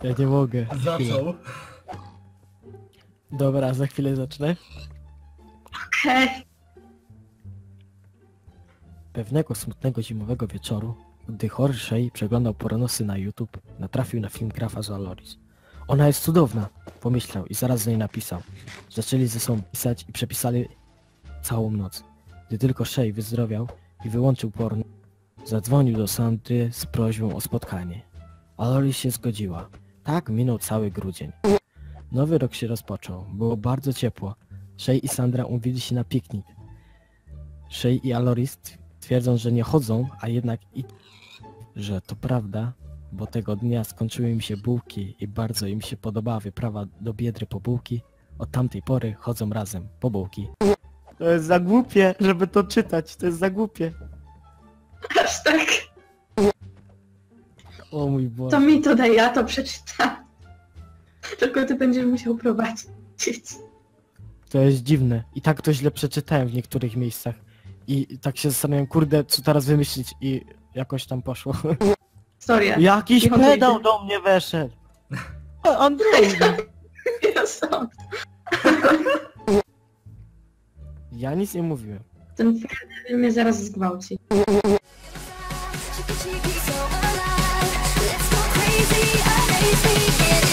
Ja nie mogę. Zaczął. Dobra, za chwilę zacznę. Okej. Pewnego smutnego zimowego wieczoru, gdy chory Shay przeglądał pornosy na YouTube, natrafił na film Grafa z Aloris. Ona jest cudowna, pomyślał i zaraz z niej napisał. Zaczęli ze sobą pisać i przepisali całą noc. Gdy tylko Shay wyzdrowiał i wyłączył porno, zadzwonił do Sandry z prośbą o spotkanie. Aloris się zgodziła. Tak minął cały grudzień. Nowy rok się rozpoczął. Było bardzo ciepło. Shay i Sandra umówili się na piknik. Shay i Aloris twierdzą, że nie chodzą, a jednak i... że to prawda, bo tego dnia skończyły im się bułki i bardzo im się podobała wyprawa do Biedry po bułki. Od tamtej pory chodzą razem po bułki. To jest za głupie, żeby to czytać, to jest za głupie. Aż tak. O mój Boże. To mi to daj, ja to przeczytam. Tylko ty będziesz musiał prowadzić. To jest dziwne. I tak to źle przeczytałem w niektórych miejscach. I tak się zastanawiam, kurde, co teraz wymyślić i jakoś tam poszło. Historia. Jakiś Nie pedał chodzę. do mnie weszedł. Android. Ja sam. Ja nic nie mówiłem. Ten film mnie zaraz zgwałci. Cheeky, cheeky, so alive. Let's go crazy, amazing, get